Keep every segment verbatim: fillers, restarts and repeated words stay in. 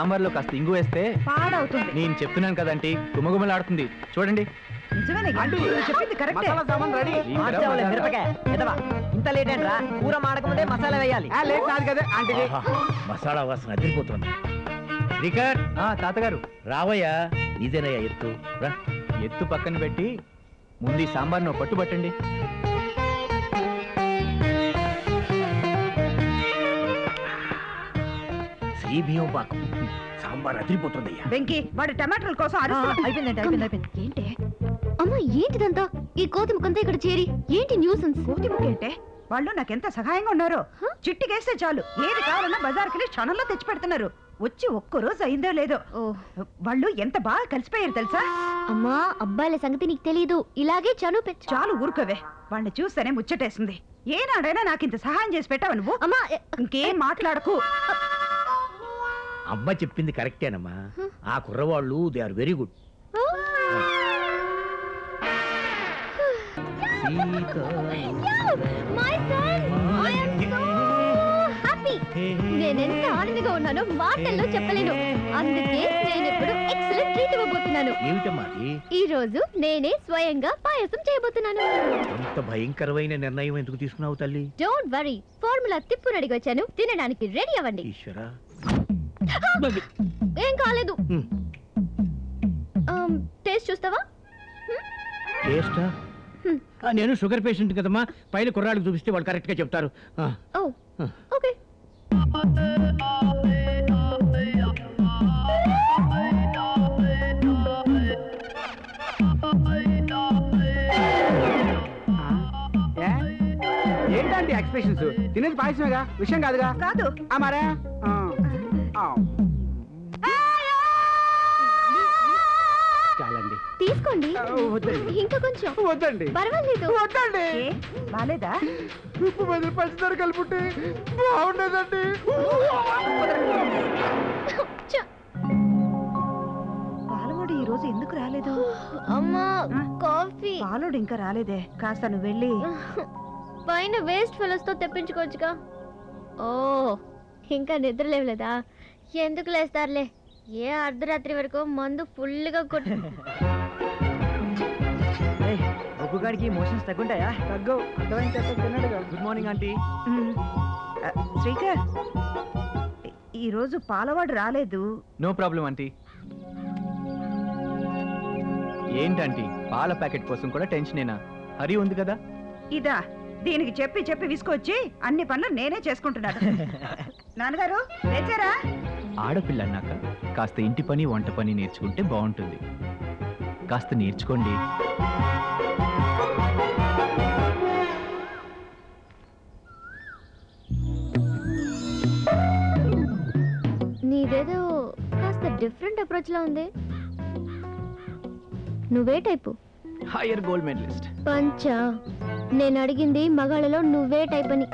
సాంబార్లో కాస్త ఇంగు వేస్తే పాడవుతుంది. నేను చెప్తున్నాను కదంటీ, గుమగుమలాడుతుంది. చూడండి. ఇంత లేట్ ఏంట్రా? కూర మాడకముందే మసాలా వేయాలి. లేట్ కాదు కదా అంటే మసాలా వాసన అదిరిపోతుంది. శ్రీకర్, తాతగారు రావయ్యా. నీదేనయ్యా ఎత్తు. రా. ఎత్తు పక్కన పెట్టి ముందు ఈ సాంబార్ను పట్టుబట్టండి. శ్రీ భీం పాకం సాంబార్ అదిరిపోతుందయ్యా. వెంకీ వాడి టమాటాల కోసం అయిపోయిందండి అయిపోయింది అయిపోయింది. ఏంటి అమ్మా ఏంటిదంతా? ఈ కోతి ముఖంతో ఇక్కడ చేరి ఏంటి న్యూసెన్స్? కోతి ముఖం ఏంటే? వాళ్ళు నాకెంత సహాయంగా ఉన్నారు. చిట్టికేస్తే చాలు ఏది కావాలన్నా బజార్కి క్షణంలో తెచ్చి పెడుతున్నారు. వచ్చి ఒక్క రోజు అయిందో లేదో వాళ్ళు ఎంత బాగా కలిసిపోయారు తెలుసా? అమ్మా అబ్బాయిల సంగతి నీకు తెలీదు. ఇలాగే చను చాలు ఊరుకోవే. వాళ్ళని చూస్తేనే ముచ్చటేసింది. ఏనాడైనా నాకు ఇంత సహాయం చేసి పెట్టావు నువ్వు? అమ్మా ఇంకేం మాట్లాడకు. అమ్మ చెప్పింది కరెక్టేనమ్మా. ఆ కుర్రవాళ్ళు దే ఆర్ వెరీ గుడ్. నేనెంత ఆనందంగా ఉన్నానో మాటల్లో చెప్పలేను. అందుకే నేను ఇప్పుడు ఎక్సలెంట్ ట్రీట్ ఇవ్వబోతున్నాను. ఏమిటమ్మా? ఈ రోజు నేనే స్వయంగా పాయసం చేయబోతున్నాను. అంత భయంకరమైన నిర్ణయం ఎందుకు తీసుకున్నావు తల్లి? డోంట్ వరీ, ఫార్ములా తిప్పు అడిగి వచ్చాను. తినడానికి రెడీ అవ్వండి. ఈశ్వరా, ఏం కాలేదు. టేస్ట్ చూస్తావా? టేస్టా? నేను షుగర్ పేషెంట్ కదమ్మా. పైన కుర్రాళ్ళకి చూపిస్తే వాళ్ళు కరెక్ట్ గా చెప్తారు. ఓకే. ఏంటంటే ఎక్స్ప్రెషన్స్? తినేది పాయసమేగా, విషయం కాదుగా. కాదు మరే చాలండి, తీసుకోండి. ఇంకా కొంచెం. వద్దండి, పర్వాలేదు. వద్దండి. బాలేదా? ఉప్పు బదులు పంచదార కలుపుంటే బాగుండేదండి. పాలవాడు ఈ రోజు ఎందుకు రాలేదు? అమ్మా కాఫీ. పాలోడు ఇంకా రాలేదే. కాస్త నువ్వు వెళ్ళి పైన వేస్ట్ ఫెలోస్ తో తెప్పించుకోవచ్చుగా. ఓ ఇంకా నిద్ర లేవలేదా? ఎందుకు లేస్తారులే, ఏ అర్ధరాత్రి వరకు మందు ఫుల్ గా కొట్టు. ఒక్కగాడికి మోషన్స్ తగ్గుంటాయా? తగ్గవు. అర్థమైన చెత్త తిన్నాడుగా. Good morning aunty. శ్రీకర్, ఈ రోజు పాలవాడు రాలేదు. No problem aunty. ఏంటంటీ, పాల ప్యాకెట్ కోసం కూడా టెన్షనేనా? హరి ఉంది కదా. ఇదా దీనికి చెప్పి చెప్పి విసుకొచ్చి అన్ని పనులు నేనే చేసుకుంటున్నాను. నాన్నగారు లేచారా? ఆడపిల్ల అన్నాక కాస్త ఇంటి పని వంట పని నేర్చుకుంటే బాగుంటుంది. కాస్త నేర్చుకోండి. నీదేదో కాస్త డిఫరెంట్ అప్రోచ్ లా ఉంది. నువ్వే టైపు? Hire gold medallist. పంచా, నేను అడిగింది మగాళ్ళలో నువ్వే టైప్ అని.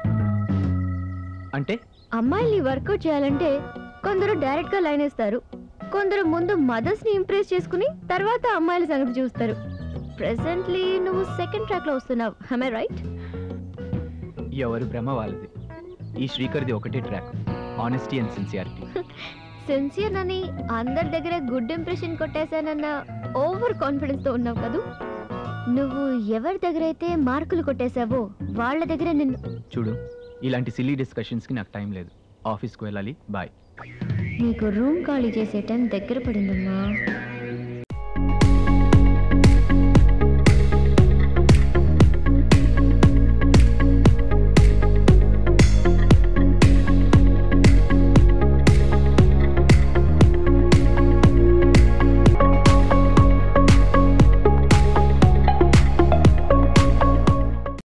అంటే అమ్మాయిల్ని వర్కౌట్ చేయాలంటే కొందరు డైరెక్ట్ గా లైన్ వేస్తారు, కొందరు ముందు మదర్స్ ని ఇంప్రెస్ చేసుకుని తర్వాత అమ్మాయిల సంగతి చూస్తారు. ప్రెసెంట్లీ నువ్వు సెకండ్ ట్రాక్ లో వస్తున్నావు. am I right? ఎవరు భ్రమ వాళ్ళది. ఈ శ్రీకర్ది ఒకటే track, honesty and sincerity. Sincere అని అందరి దగ్గర గుడ్ ఇంప్రెషన్ కొట్టేశానన్న ఓవర్ కాన్ఫిడెన్స్ తో ఉన్నావు కదూ. నువ్వు ఎవరి దగ్గర అయితే మార్కులు కొట్టేశావో వాళ్ళ దగ్గర నిన్ను. చూడు, ఇలాంటి సిల్లీ డిస్కషన్స్ కి నాకు టైం లేదు. ఆఫీస్కి వెళ్ళాలి. బాయ్. నీకు రూమ్ ఖాళీ చేసే టైం దగ్గర పడిందమ్మా.